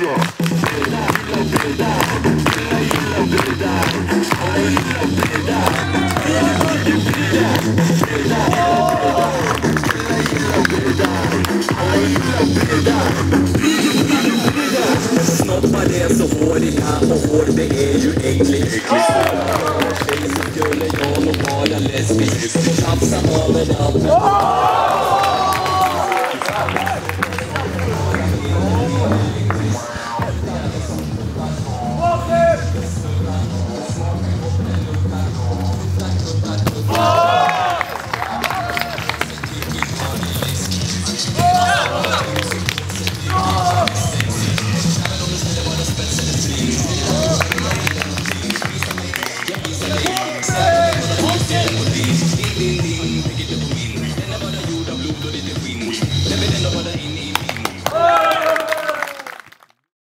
Snoppar det så håriga och hår, det är ju äckligt. Tjej så skulle jag nog vara lesbisk. Tjafsa överallt.